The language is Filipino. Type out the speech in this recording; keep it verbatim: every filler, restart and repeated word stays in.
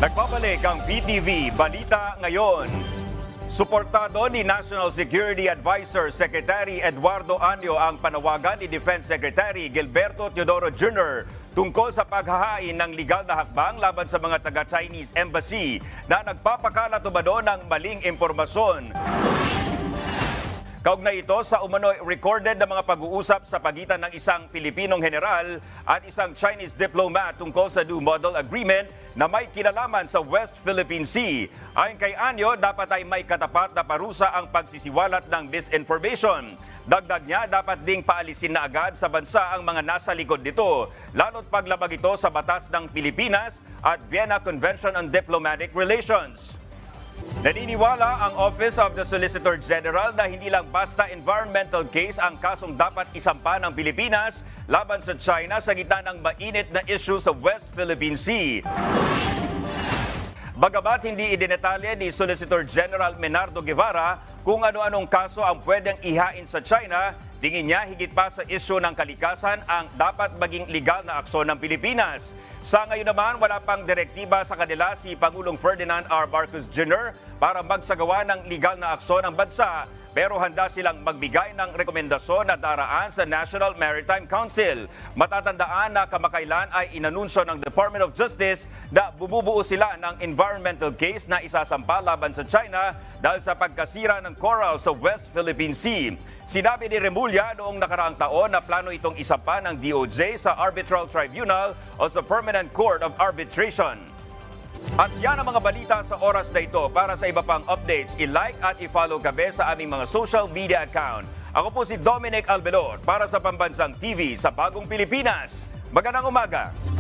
Nagbabalik ang B T V Balita Ngayon. Suportado ni National Security Advisor Secretary Eduardo Anyo ang panawagan ni Defense Secretary Gilberto Teodoro Junior tungkol sa paghahain ng legal na hakbang laban sa mga taga-Chinese embassy na nagpapakalat umano ng maling impormasyon. Kaugnay ito sa umano'y recorded na mga pag-uusap sa pagitan ng isang Pilipinong general at isang Chinese diplomat tungkol sa New Model Agreement na may kinalaman sa West Philippine Sea. Ayon kay Anyo, dapat ay may katapat na parusa ang pagsisiwalat ng disinformation. Dagdag niya, dapat ding paalisin na agad sa bansa ang mga nasa likod nito, lalo't paglabag ito sa batas ng Pilipinas at Vienna Convention on Diplomatic Relations. Naniniwala ang Office of the Solicitor General na hindi lang basta environmental case ang kasong dapat isampa ng Pilipinas laban sa China sa gitna ng mainit na issue sa West Philippine Sea. Bagamat hindi idinetalye ni Solicitor General Menardo Guevara kung ano-anong kaso ang pwedeng ihain sa China, tingin niya higit pa sa issue ng kalikasan ang dapat maging legal na aksyon ng Pilipinas. Sa ngayon naman, wala pang direktiba sa kanila si Pangulong Ferdinand R. Marcos Junior para magsagawa ng legal na aksyon ng bansa, pero handa silang magbigay ng rekomendasyon na daraan sa National Maritime Council. Matatandaan na kamakailan ay inanunsyo ng Department of Justice na bumubuo sila ng environmental case na isasampa laban sa China dahil sa pagkasira ng coral sa West Philippine Sea. Sinabi ni Remulla noong nakaraang taon na plano itong isampa ng D O J sa Arbitral Tribunal o sa Permanent Court of Arbitration. At yan ang mga balita sa oras na ito. Para sa iba pang updates, i-like at i-follow kami sa aming mga social media account. Ako po si Dominic Albelor para sa Pambansang T V sa Bagong Pilipinas. Magandang umaga!